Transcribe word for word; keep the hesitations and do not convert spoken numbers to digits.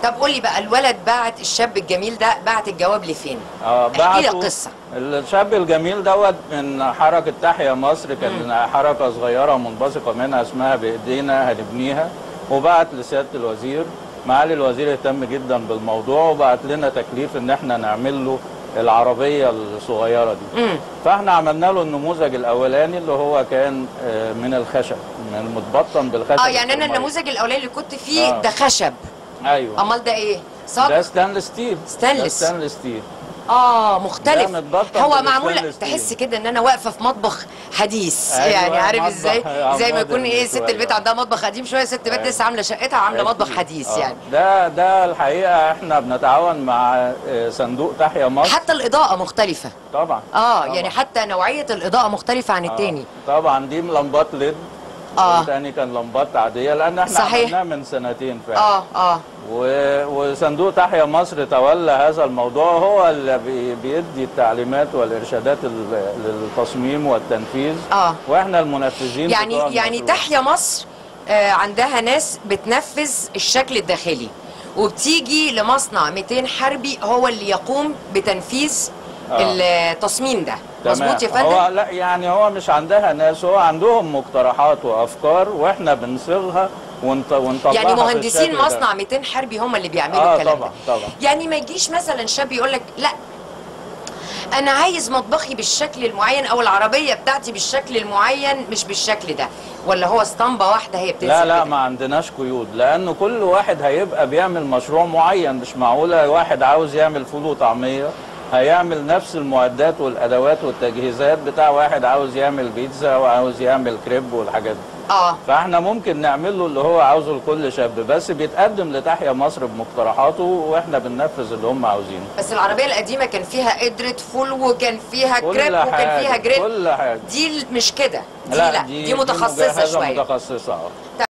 طب قولي بقى، الولد بعت الشاب الجميل ده بعت الجواب لفين؟ اه احكي لي القصه. الشاب الجميل دوت من حركه تحيا مصر، كان حركه صغيره منبثقه منها اسمها بايدينا هنبنيها، وبعت لسياده الوزير. معالي الوزير اهتم جدا بالموضوع وبعت لنا تكليف ان احنا نعمل له العربيه الصغيره دي. مم. فاحنا عملنا له النموذج الاولاني اللي هو كان من الخشب، من متبطن بالخشب. اه يعني انا النموذج الاولاني اللي كنت فيه آه. ده خشب. ايوه. امال ده ايه؟ صاج؟ ده ستانلس ستيل. ستانلس ستانلس ستيل. اه مختلف. هو معمول تحس كده ان انا واقفه في مطبخ حديث. أيوة يعني عارف ازاي؟ زي ما يكون ايه ست البيت عندها مطبخ قديم شويه، ست البيت لسه عامله شقتها عامله مطبخ حديث. آه. يعني ده ده الحقيقه احنا بنتعاون مع صندوق تحيا مصر. حتى الاضاءه مختلفه. طبعا. اه طبعا. يعني حتى نوعيه الاضاءه مختلفه عن التاني. آه. طبعا دي لمبات ليد. اه الثاني كان لمبات عاديه، لان احنا عملناه من سنتين فعلا. اه اه وصندوق تحيا مصر تولى هذا الموضوع، هو اللي بيدي التعليمات والارشادات للتصميم والتنفيذ. اه واحنا المنفذين. يعني يعني تحيا مصر آه عندها ناس بتنفذ الشكل الداخلي، وبتيجي لمصنع مئتين حربي هو اللي يقوم بتنفيذ آه. التصميم ده. مظبوط يا فندم؟ هو لا يعني هو مش عندها ناس، هو عندهم مقترحات وافكار واحنا بنصيغها ونطلعها. يعني مهندسين مصنع مئتين حربي هم اللي بيعملوا آه الكلام طبعا ده. طبعا. يعني ما يجيش مثلا شاب يقول لك لا انا عايز مطبخي بالشكل المعين او العربيه بتاعتي بالشكل المعين مش بالشكل ده، ولا هو اسطمبه واحده هي بتنزل؟ لا لا كده. ما عندناش قيود، لان كل واحد هيبقى بيعمل مشروع معين. مش معقوله واحد عاوز يعمل فول وطعميه هيعمل نفس المعدات والادوات والتجهيزات بتاع واحد عاوز يعمل بيتزا وعاوز يعمل كريب والحاجات دي. اه فاحنا ممكن نعمل له اللي هو عاوزه لكل شاب، بس بيتقدم لتحيا مصر بمقترحاته واحنا بننفذ اللي هم عاوزينه. بس العربيه القديمه كان فيها قدره فول وكان فيها كريب وكان فيها جريل. كل حاجه. دي مش كده، دي لا, لا دي, دي متخصصه دي شويه. متخصصه اه